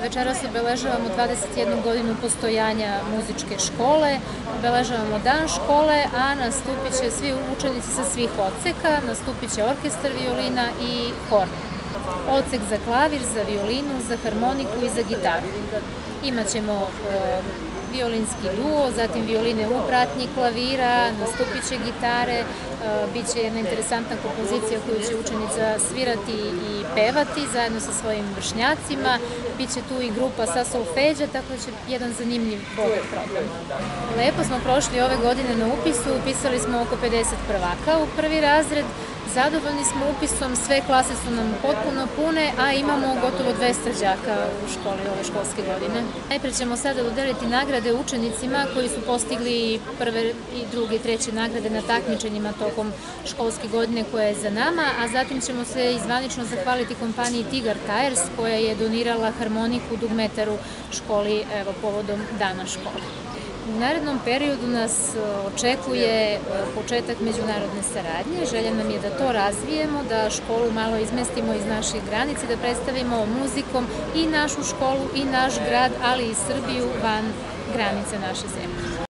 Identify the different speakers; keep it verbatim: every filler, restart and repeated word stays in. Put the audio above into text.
Speaker 1: večeras obeležavamo dvadeset jednu godinu postojanja muzičke škole, obeležavamo dan škole, a nastupit će svi učenici sa svih odseka, nastupit će orkestar violina i hor. Odsek za klavir, za violinu, za harmoniku i za gitaru. Imaćemo violinski duo, zatim violine u pratnji klavira, nastupit će gitare, bit će jedna interesantna kompozicija koju će učenica svirati i pevati zajedno sa svojim vršnjacima, bit će tu i grupa sa solfeđa, tako da će jedan zanimljiv bogat program. Lepo smo prošli ove godine na upisu, upisali smo oko pedeset prvaka u prvi razred, zadovoljni smo upisom, sve klase su nam potpuno pune, a imamo gotovo dvesta đaka u školi ove školske godine. Najpre ćemo sada dodeliti nagrade učenicima koji su postigli prve i druge i treće nagrade na takmičenjima tokom školske godine koja je za nama, a zatim ćemo se zvanično zahvaliti kompaniji Tigar Tires koja je donirala harmoniku dugmetaru školi evo, povodom dana škole. U narednom periodu nas očekuje početak međunarodne saradnje. Želja nam je da to razvijemo, da školu malo izmestimo iz naših granice, da predstavimo muzikom i našu školu i naš grad, ali i Srbiju van granice naše zemlje.